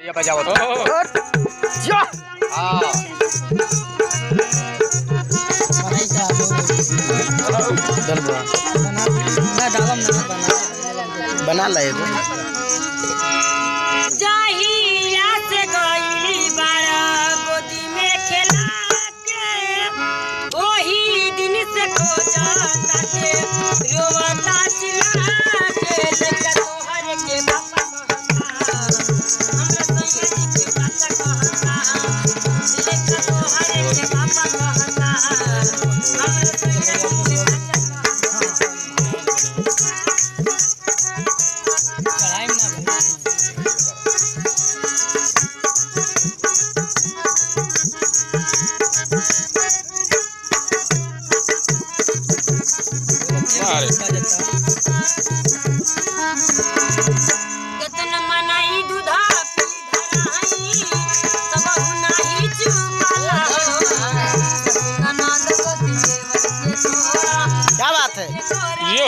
ये बजाओ तो जा हां चल बना डालम ना बना ला एगो जाहिया से गईली बारा गोदी में खेला के ओही दिन से खोजता के रोवता चिल्ला के लइका तोहर के बापा कहता हमरा सैया जी के चाचा कहता लइका तोहर के बापा कहता हमरा सैया जी के केतन मनाई दूधा पी धराई तब हुनाई चुमाला ननद गोदी देवर के छोरा क्या बात है यो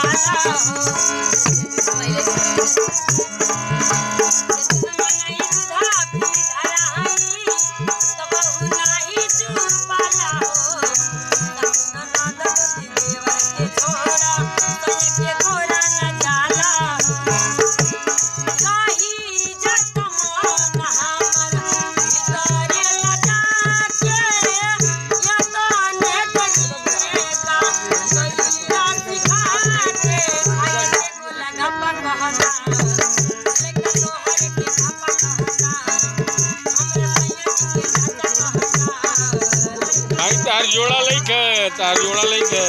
तार जोड़ा लेके